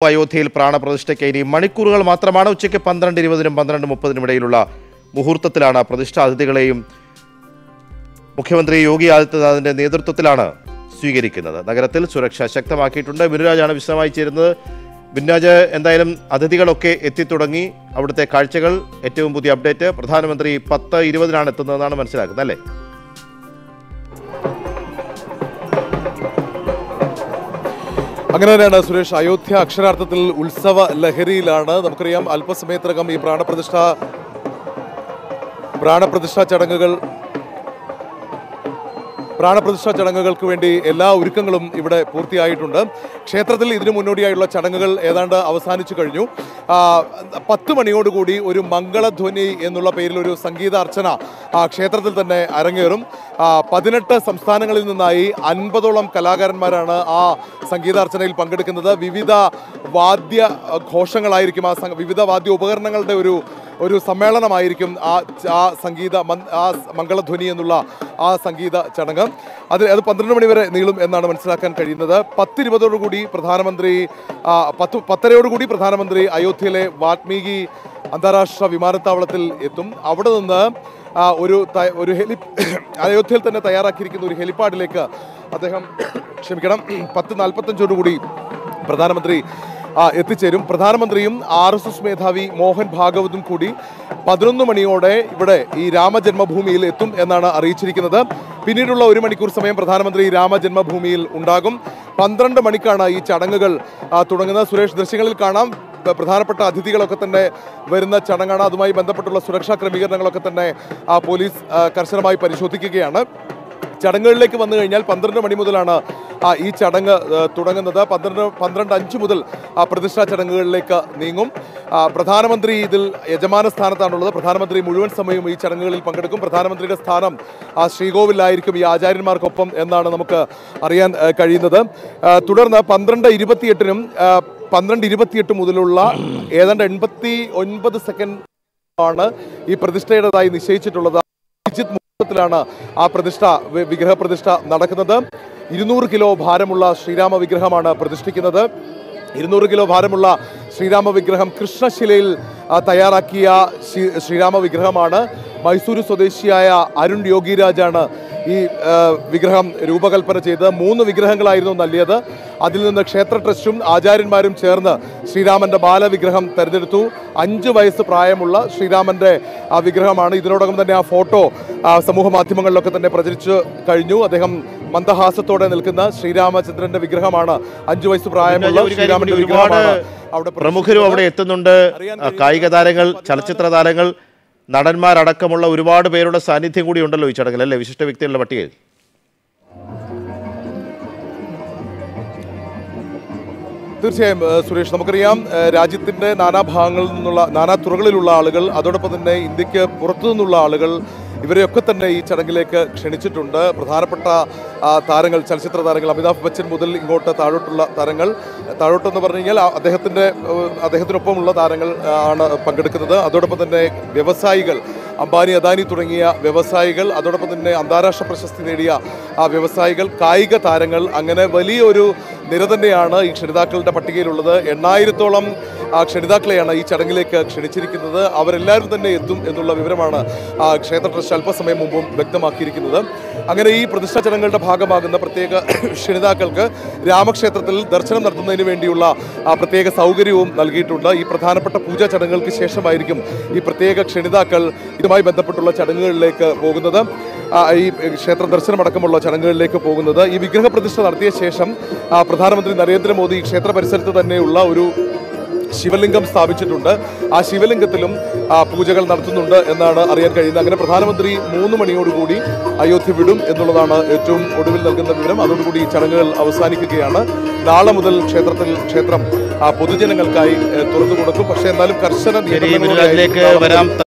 അയോധ്യയിൽ പ്രാണപ്രതിഷ്ഠയ്ക്ക് ഇനി മണിക്കൂറുകൾ മാത്രമാണ്. ഉച്ചയ്ക്ക് 12:20-നും 12:30-നും ഇടയിലുള്ള മുഹൂർത്തത്തിലാണ് പ്രതിഷ്ഠ. അതിഥികളെയും മുഖ്യമന്ത്രി യോഗി ആദിത്യനാഥിന്റെ നേതൃത്വത്തിലാണ് സ്വീകരിക്കുന്നത്. നഗരത്തിൽ സുരക്ഷ ശക്തമാക്കിയിട്ടുണ്ട്. ബിനുരാജാണ് വിശദമായി ചേരുന്നത്. ബിനുരാജ്, എന്തായാലും അതിഥികളൊക്കെ എത്തിത്തുടങ്ങി. അവിടുത്തെ കാഴ്ചകൾ, ഏറ്റവും പുതിയ അപ്ഡേറ്റ്. പ്രധാനമന്ത്രി 10:20-നാണ് എത്തുന്നതെന്നാണ് മനസ്സിലാക്കുന്നത്, അല്ലേ? അങ്ങനെ തന്നെയാണ് സുരേഷ്. അയോധ്യ അക്ഷരാർത്ഥത്തിൽ ഉത്സവ ലഹരിയിലാണ്. നമുക്കറിയാം, അല്പസമയത്തിനകം ഈ പ്രാണപ്രതിഷ്ഠാ ചടങ്ങുകൾക്ക് വേണ്ടി എല്ലാ ഒരുക്കങ്ങളും ഇവിടെ പൂർത്തിയായിട്ടുണ്ട്. ക്ഷേത്രത്തിൽ ഇതിനു മുന്നോടിയായുള്ള ചടങ്ങുകൾ ഏതാണ്ട് അവസാനിച്ചു കഴിഞ്ഞു. 10 മണിയോടുകൂടി ഒരു മംഗളധ്വനി എന്നുള്ള പേരിൽ ഒരു സംഗീതാർച്ചന ക്ഷേത്രത്തിൽ തന്നെ അരങ്ങേറും. 18 സംസ്ഥാനങ്ങളിൽ നിന്നായി 50ഓളം കലാകാരന്മാരാണ് ആ സംഗീതാർച്ചനയിൽ പങ്കെടുക്കുന്നത്. വിവിധ വാദ്യ ഘോഷങ്ങളായിരിക്കും, വിവിധ വാദ്യ ഉപകരണങ്ങളുടെ ഒരു സമ്മേളനമായിരിക്കും ആ മംഗളധ്വനി എന്നുള്ള ആ സംഗീത ചടങ്ങ്. അത് 12 മണി വരെ നീളും എന്നാണ് മനസ്സിലാക്കാൻ കഴിയുന്നത്. 10:20 പ്രധാനമന്ത്രി 10:30 പ്രധാനമന്ത്രി അയോധ്യയിലെ വാൽമീകി അന്താരാഷ്ട്ര വിമാനത്താവളത്തിൽ എത്തും. അവിടെ നിന്ന് അയോധ്യയിൽ തന്നെ തയ്യാറാക്കിയിരിക്കുന്ന ഒരു ഹെലിപ്പാഡിലേക്ക് അദ്ദേഹം 10:45 പ്രധാനമന്ത്രി എത്തിച്ചേരും. പ്രധാനമന്ത്രിയും RSS മേധാവി മോഹൻ ഭാഗവതും കൂടി 11 മണിയോടെ ഇവിടെ ഈ രാമജന്മഭൂമിയിൽ എത്തും എന്നാണ് അറിയിച്ചിരിക്കുന്നത്. പിന്നീടുള്ള 1 മണിക്കൂർ സമയം പ്രധാനമന്ത്രി രാമജന്മഭൂമിയിൽ ഉണ്ടാകും. 12 മണിക്കാണ് ഈ ചടങ്ങുകൾ തുടങ്ങുന്നത്. സുരേഷ്, ദൃശ്യങ്ങളിൽ കാണാം, പ്രധാനപ്പെട്ട അതിഥികളൊക്കെ തന്നെ വരുന്ന ചടങ്ങാണ്. അതുമായി ബന്ധപ്പെട്ടുള്ള സുരക്ഷാ ക്രമീകരണങ്ങളൊക്കെ തന്നെ പോലീസ് കർശനമായി പരിശോധിക്കുകയാണ്. ചടങ്ങുകളിലേക്ക് വന്നു കഴിഞ്ഞാൽ 12 മണി മുതലാണ് ഈ ചടങ്ങ് തുടങ്ങുന്നത്. 12:05 മുതൽ പ്രതിഷ്ഠാ ചടങ്ങുകളിലേക്ക് നീങ്ങും. പ്രധാനമന്ത്രി ഇതിൽ യജമാന സ്ഥാനത്താണുള്ളത്. പ്രധാനമന്ത്രി മുഴുവൻ സമയവും ഈ ചടങ്ങുകളിൽ പങ്കെടുക്കും. പ്രധാനമന്ത്രിയുടെ സ്ഥാനം ശ്രീകോവിലായിരിക്കും ഈ ആചാര്യന്മാർക്കൊപ്പം എന്നാണ് നമുക്ക് അറിയാൻ കഴിയുന്നത്. തുടർന്ന് 12:28-നും 12:28 മുതലുള്ള ഏതാണ്ട് 89 സെക്കൻഡ് ആണ് ഈ പ്രതിഷ്ഠയുടേതായി നിശ്ചയിച്ചിട്ടുള്ളത്. ത്തിലാണ് ആ വിഗ്രഹപ്രതിഷ്ഠ നടക്കുന്നത്. 200 കിലോ ഭാരമുള്ള ശ്രീരാമ വിഗ്രഹമാണ് പ്രതിഷ്ഠിക്കുന്നത്. 200 കിലോ ഭാരമുള്ള ശ്രീരാമ വിഗ്രഹം കൃഷ്ണശിലയിൽ തയ്യാറാക്കിയ ശ്രീരാമ വിഗ്രഹമാണ്. മൈസൂരു സ്വദേശിയായ അരുൺ യോഗിരാജാണ് ഈ വിഗ്രഹം രൂപകൽപ്പന ചെയ്ത്. 3 വിഗ്രഹങ്ങളായിരുന്നു നൽകിയത്. അതിൽ നിന്ന് ക്ഷേത്ര ട്രസ്റ്റും ആചാര്യന്മാരും ചേർന്ന് ശ്രീരാമന്റെ ബാലവിഗ്രഹം തെരഞ്ഞെടുത്തു. 5 വയസ്സ് പ്രായമുള്ള ശ്രീരാമന്റെ ആ വിഗ്രഹമാണ്. ഇതിനോടകം തന്നെ ആ ഫോട്ടോ സമൂഹ മാധ്യമങ്ങളിലൊക്കെ തന്നെ പ്രചരിച്ചു കഴിഞ്ഞു. അദ്ദേഹം മന്ദഹാസത്തോടെ നിൽക്കുന്ന ശ്രീരാമചന്ദ്രന്റെ വിഗ്രഹമാണ്. 5 വയസ്സ് പ്രായമുള്ള ശ്രീരാമന്റെ വിഗ്രഹമാണ്. അവിടെ പ്രമുഖരും അവിടെ എത്തുന്നുണ്ട്. കായിക താരങ്ങൾ, ചലച്ചിത്ര താരങ്ങൾ, നടന്മാരടക്കമുള്ള ഒരുപാട് പേരുടെ സാന്നിധ്യം കൂടി ഉണ്ടല്ലോ ഈ ചടങ്ങിൽ, അല്ലേ? വിശിഷ്ട വ്യക്തികളുടെ പട്ടികയിൽ. തീർച്ചയായും സുരേഷ്, നമുക്കറിയാം, രാജ്യത്തിൻ്റെ നാനാഭാഗങ്ങളിൽ നിന്നുള്ള, നാനാ തുറകളിലുള്ള ആളുകൾ, അതോടൊപ്പം തന്നെ ഇന്ത്യക്ക് പുറത്തു നിന്നുള്ള ആളുകൾ, ഇവരെയൊക്കെ തന്നെ ഈ ചടങ്ങിലേക്ക് ക്ഷണിച്ചിട്ടുണ്ട്. പ്രധാനപ്പെട്ട താരങ്ങൾ, ചലച്ചിത്ര താരങ്ങൾ, അമിതാഭ് ബച്ചൻ മുതൽ ഇങ്ങോട്ട് താഴോട്ടുള്ള താരങ്ങൾ, താഴോട്ടെന്ന് പറഞ്ഞു കഴിഞ്ഞാൽ അദ്ദേഹത്തിനൊപ്പമുള്ള താരങ്ങൾ ആണ് പങ്കെടുക്കുന്നത്. അതോടൊപ്പം തന്നെ വ്യവസായികൾ, അംബാനി, അദാനി തുടങ്ങിയ വ്യവസായികൾ, അതോടൊപ്പം തന്നെ അന്താരാഷ്ട്ര പ്രശസ്തി നേടിയ വ്യവസായികൾ, കായിക താരങ്ങൾ, അങ്ങനെ വലിയൊരു നിര തന്നെയാണ് ഈ ക്ഷണിതാക്കളുടെ പട്ടികയിലുള്ളത്. 8000-ഓളം ക്ഷണിതാക്കളെയാണ് ഈ ചടങ്ങിലേക്ക് ക്ഷണിച്ചിരിക്കുന്നത്. അവരെല്ലാവരും തന്നെ എത്തും എന്നുള്ള വിവരമാണ് ക്ഷേത്ര ട്രസ്റ്റ് അല്പസമയം മുമ്പും വ്യക്തമാക്കിയിരിക്കുന്നത്. അങ്ങനെ ഈ പ്രതിഷ്ഠാ ചടങ്ങുകളുടെ ഭാഗമാകുന്ന പ്രത്യേക ക്ഷണിതാക്കൾക്ക് രാമക്ഷേത്രത്തിൽ ദർശനം നടത്തുന്നതിന് വേണ്ടിയുള്ള പ്രത്യേക സൗകര്യവും നൽകിയിട്ടുണ്ട്. ഈ പ്രധാനപ്പെട്ട പൂജാ ചടങ്ങുകൾക്ക് ശേഷമായിരിക്കും ഈ പ്രത്യേക ക്ഷണിതാക്കൾ ഇതുമായി ബന്ധപ്പെട്ടുള്ള ചടങ്ങുകളിലേക്ക് പോകുന്നത്, ഈ ക്ഷേത്ര ദർശനമടക്കമുള്ള ചടങ്ങുകളിലേക്ക് പോകുന്നത്. ഈ വിഗ്രഹ പ്രതിഷ്ഠ നടത്തിയ ശേഷം പ്രധാനമന്ത്രി നരേന്ദ്രമോദി ക്ഷേത്ര പരിസരത്ത് തന്നെയുള്ള ഒരു ശിവലിംഗം സ്ഥാപിച്ചിട്ടുണ്ട്. ആ ശിവലിംഗത്തിലും പൂജകൾ നടത്തുന്നുണ്ട് എന്നാണ് അറിയാൻ കഴിയുന്നത്. അങ്ങനെ പ്രധാനമന്ത്രി 3 മണിയോടുകൂടി അയോധ്യ വിടും എന്നുള്ളതാണ് ഏറ്റവും ഒടുവിൽ നൽകുന്ന വിവരം. അതോടുകൂടി ചടങ്ങുകൾ അവസാനിക്കുകയാണ്. നാളെ മുതൽ ക്ഷേത്രം പൊതുജനങ്ങൾക്കായി തുറന്നു കൊടുക്കും. പക്ഷേ എന്നാലും കർശന നിയന്ത്രണങ്ങളിലേക്ക്